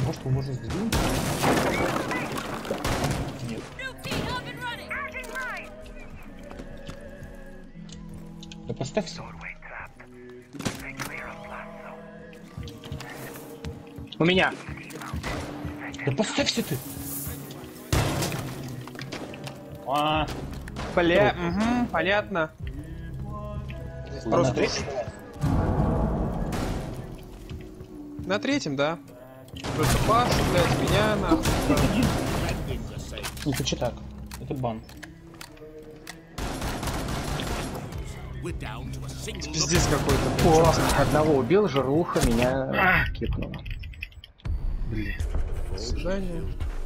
Может, его можно сдвинуть? Нет. Да поставься. У меня. Да поставься ты. Понятно. Просто Просто на третьем, да. Просто Пашу, блядь, меня нахуй. не хочу так. Это бан. Пиздец какой-то. О, одного убил, жерлуха меня кипнула. Блин. Свидание.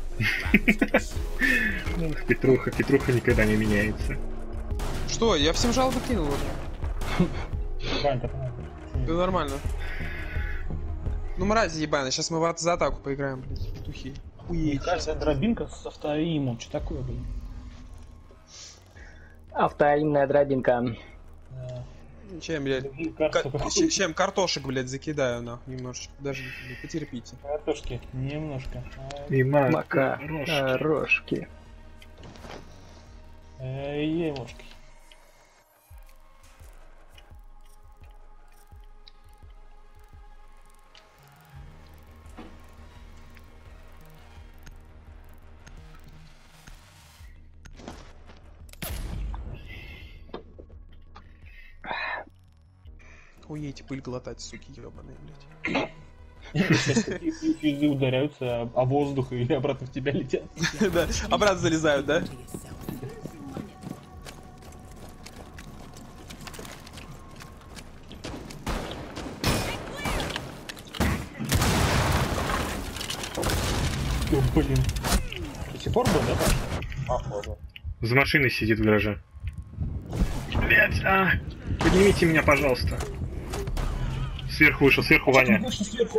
Петруха никогда не меняется. Что, я всем жалобы кинул уже. Да нормально. Ну мрази ебаные, сейчас мы за атаку поиграем, блядь, петухи. Мне кажется, дробинка с автоимом. Что такое, блин? Автоимная дробинка. Чем, блядь, чем картошек, блядь, закидаю, нахуй, немножечко. Даже потерпите. Картошки немножко. И Мака. Рожки. Емушки. Охуеть, пыль глотать, суки ебаные, блядь. Сейчас такие фьюзы ударяются о воздух и обратно в тебя летят. Да, обратно залезают, да? Блин. До сих пор был, да, Паш? Походу. За машиной сидит в гараже. Блять, поднимите меня, пожалуйста. Сверху вышел, сверху Ваня. Вышел сверху.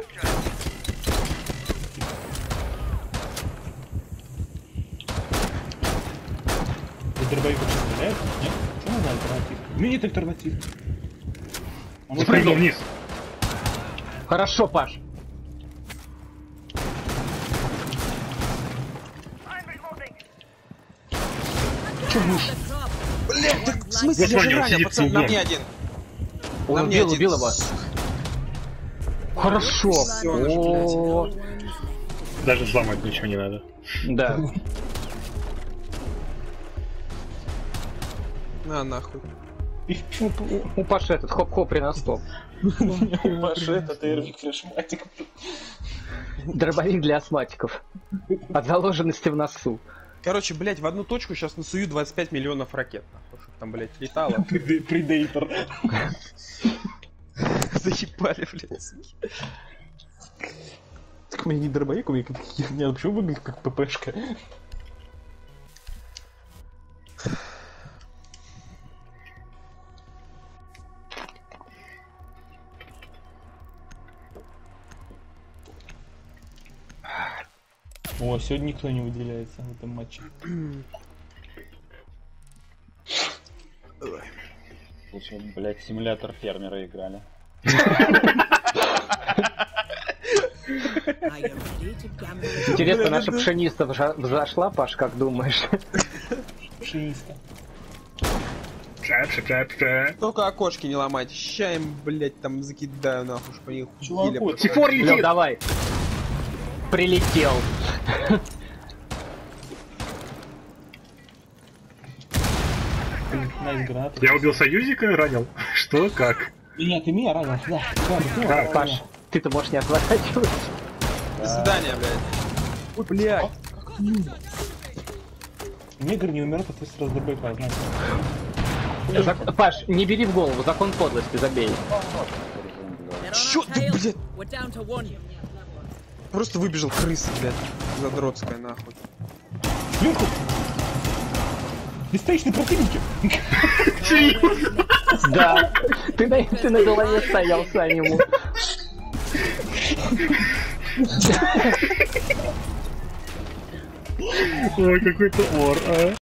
Ты дробовик вообще стреляет? Нет? Что надо альтернатив? У меня нет альтернатив. Он Запрыгнул вниз. Хорошо, Паш. Че выше? Блядь, так в смысле, Вот я же Ваня, он ранен, сидит пацан, в на углу. мне один. Он На мне убил один. его. Хорошо. О, Даже взломать ничего не надо. да. На, нахуй. У Паши этот хоп-хоп реностоп. Паша, это ТРВик флешматик. Дробовик для астматиков. От заложенности в носу. Короче, блядь, в одну точку сейчас насую 25 миллионов ракет, нахуй, чтоб там, блядь, летало. Предейтор. Заебали, блядь, суки. Так у меня не дробовик, у меня как херня. Почему выглядит как ППшка? О, сегодня никто не выделяется в этом матче. Лучше, блядь, симулятор фермера играли. Интересно, наша пшениста взошла, Паш, как думаешь? Пшениста. Только окошки не ломайте, ща им, блядь, там закидаю, нахуй, чтобы они Чувак, худели. Тифор Лёв, летит! давай. Прилетел. Найс гранат. Я убил союзника, ранил. Что, как? Меня, ты меня ранил? Да. Да, Паш, ты-то можешь не отворачивать. До свидания, блядь. Ой, блядь. Негр не умер от выстрела с дробовика, знаете. Паш, не бери в голову, закон подлости, забей. Чё ты, блядь? Просто выбежал крыса, блядь, задротская, нахуй. Сверху! Беспечные противники! Да, ты на голове стоял сам ему. Ой, какой-то ор, а.